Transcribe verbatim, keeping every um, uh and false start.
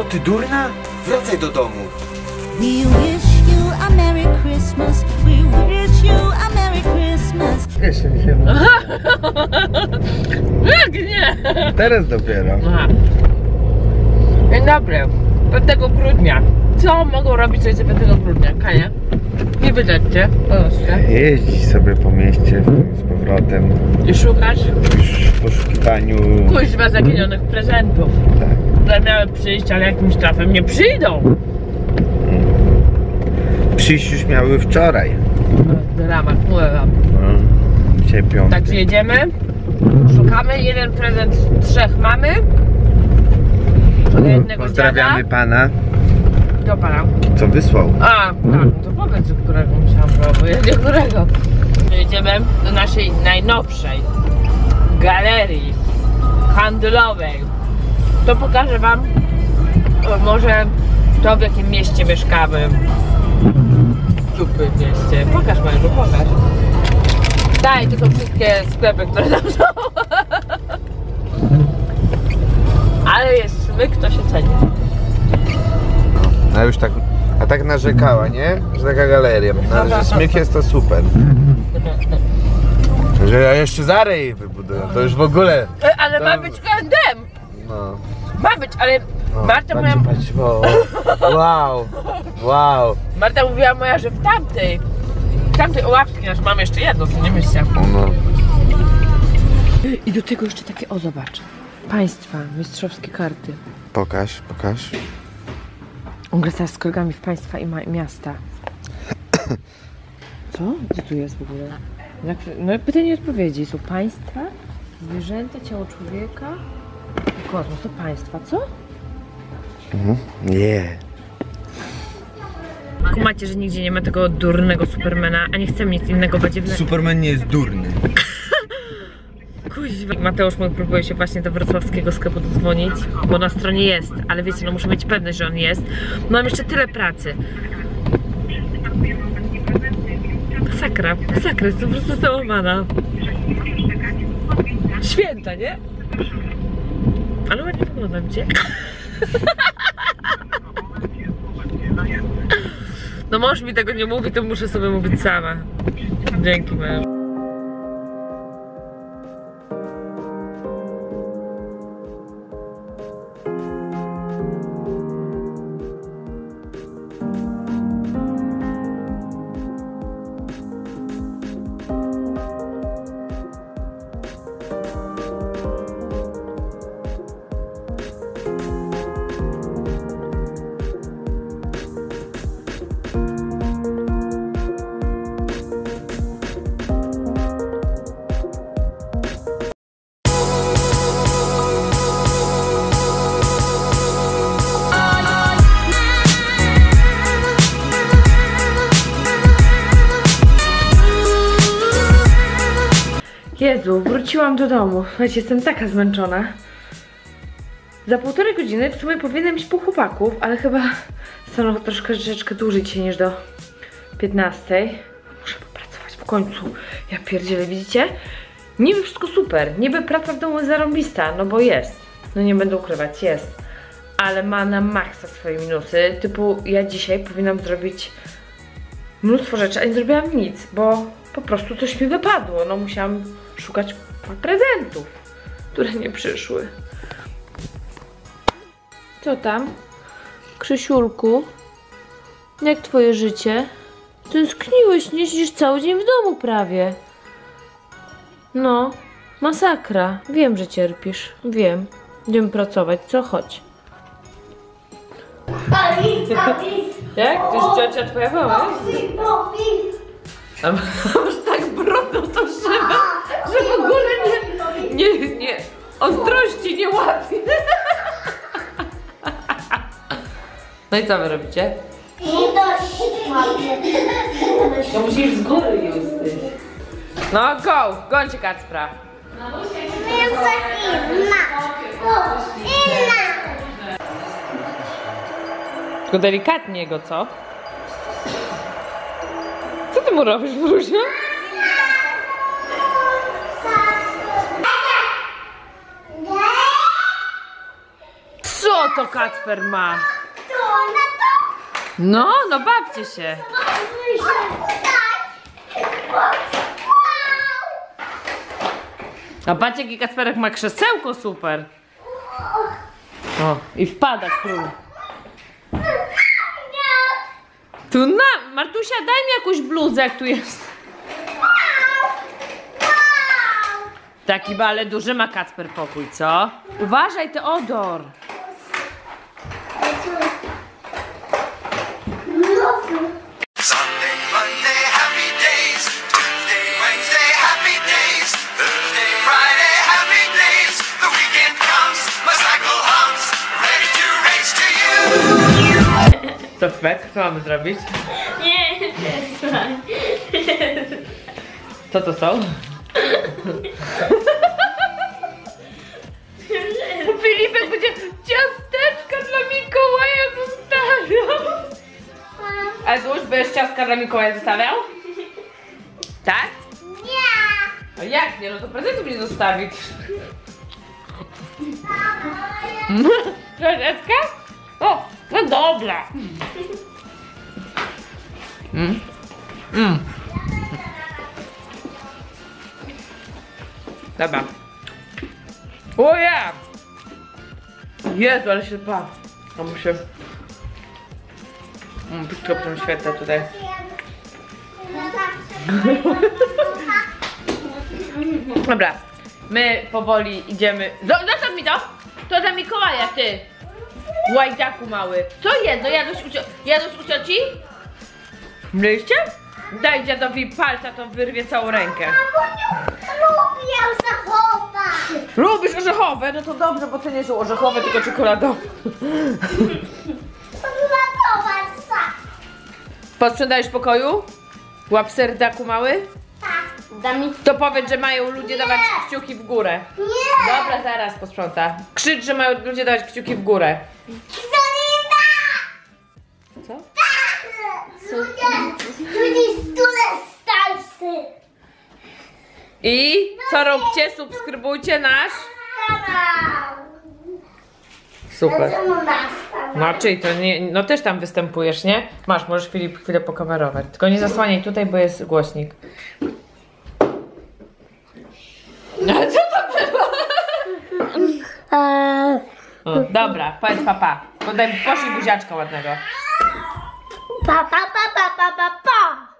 Co ty, durna? Wracaj do domu. We wish you a Merry Christmas. We wish you a Merry Christmas. Jeszcze mi się mówi. Jak nie? Teraz dopiero. Aha. Dzień dobry. piątego grudnia. Co mogą robić rodzice piątego grudnia? Kania? Nie wydać cię. Jeździć sobie po mieście z powrotem. I szukasz? W poszukiwaniu... Kuźwa zaginionych prezentów. Tak. Które miały przyjść, ale jakimś trafem nie przyjdą. Przyjść już miały wczoraj. Dramat, mówię wam. Dzisiaj piątek. Także jedziemy. Szukamy. Jeden prezent z trzech mamy. Od jednego Pozdrawiamy dziada. pana, Do pana. co wysłał. A, tak, no to powiedz, do którego musiałam próbować, do którego. Jedziemy do naszej najnowszej galerii handlowej. To pokażę wam o, może to, w jakim mieście mieszkamy. Stupy mieście. Pokaż, Mariuszu, pokaż. Daj, to są wszystkie sklepy, które tam są. Ale jest smyk, to się ceni. No już tak, a tak narzekała, nie? Że taka galeria. No, że smyk jest to super. Że ja jeszcze Zarę jej wybuduję, to już w ogóle. E, ale to... ma być handem! No. Ma być, ale No, Marta patrz, moja... patrz, wow, wow, wow. Marta mówiła moja, że w tamtej, w tamtej łapki nasz mamy jeszcze jedno, co nie myślę. No. I do tego jeszcze takie, o zobacz, państwa, mistrzowskie karty. Pokaż, pokaż. On gra teraz z kolegami w państwa i ma miasta. Co? Co tu jest w ogóle? Jak, no pytanie i odpowiedzi. Są państwa, zwierzęta, ciało człowieka i kosmos. To państwa, co? Mhm. Nie. Kumacie, że nigdzie nie ma tego durnego Supermana, a nie chcemy nic innego badziewnego. Superman nie jest durny. Kuźwa. Mateusz mój próbuje się właśnie do wrocławskiego sklepu dodzwonić, bo na stronie jest, ale wiecie, no muszę mieć pewność, że on jest. Mam jeszcze tyle pracy. Masakra, masakra, jestem po prostu załamana. Święta, nie? Ale ładnie wyglądam cię. No mąż mi tego nie mówi, to muszę sobie mówić sama. Dzięki, mężu. Jezu, wróciłam do domu. Słuchajcie, jestem taka zmęczona. Za półtorej godziny w sumie powinienem iść po chłopaków, ale chyba stanę troszkę, troszeczkę dłużej dzisiaj niż do piętnastej. Muszę popracować w końcu. Ja pierdzielę, widzicie? Niby wszystko super, niby praca w domu jest zarąbista, no bo jest. No nie będę ukrywać, jest. Ale ma na maksa swoje minusy. Typu ja dzisiaj powinnam zrobić mnóstwo rzeczy, a nie zrobiłam nic, bo po prostu coś mi wypadło. No musiałam szukać prezentów, które nie przyszły. Co tam? Krzysiulku? Jak twoje życie? Tęskniłeś, nie siedzisz cały dzień w domu prawie. No, masakra. Wiem, że cierpisz. Wiem. Idziemy pracować, co? Chodź. Jak? To jest ciocia twoja mama? A masz tak brudną tą szybę, że w ogóle nie, nie, nie, ostrości nie łapie. No i co wy robicie? No musisz z góry już. No go, gońcie Kacpra. Tylko delikatnie go, co? Co ty mu robisz, Bruzia? Co? Co to Kacper ma? No, no bawcie się. A patrzcie, jaki Kacperek ma krzesełko super. O, i wpada król. Tu na, Martusia, daj mi jakąś bluzę, jak tu jest. Taki, ale duży ma Kacper pokój, co? Uważaj, Teodor. Sunday, Monday, happy days. Tuesday, Wednesday, happy days. Thursday, Friday, happy days. The weekend comes, my cycle hums, ready to race to you. Co, Fek? Co mamy zrobić? Nie, przestań. Co to są? Filipek będzie ciasteczka dla Mikołaja zostawiał. A Zuś, będziesz ciastka dla Mikołaja zostawiał? Tak? Nie. A jak nie? No to prezentu mnie zostawić. Ciasteczka? O, no dobra. Mm. Mm. Dobra. O ja! Jezu, ale się dba. A muszę... Mm, Pitkoprzem świetne tutaj. Dobra. My powoli idziemy... Zostaw mi to! To dla Mikołaja, ty! Łajdaku mały. Co jedno? Jadłeś u, cio... Jadłeś u cioci? Mryście? Daj dziadowi palca, to wyrwie całą rękę. Lubię zachować. Lubisz orzechowe? No to dobrze, bo to nie są orzechowe, tylko czekoladowe. Zachować sam. Posprzątałeś w pokoju? Łap serdaku mały? Tak. Da mi... To powiedz, że mają ludzie dawać kciuki w górę. Nie. Dobra, zaraz posprząta. Krzycz, że mają ludzie dawać kciuki w górę. Co? Ludzie stule starszy. I co róbcie? Subskrybujcie nasz. Super. No czyli to nie, no też tam występujesz, nie? Masz, możesz Filip chwilę pokamerować. Tylko nie zasłaniaj tutaj, bo jest głośnik. No co to było? O, dobra, powiedz papa. Podaj, poszli buziaczka ładnego. Pa, pa, pa, pa, pa, pa, pa.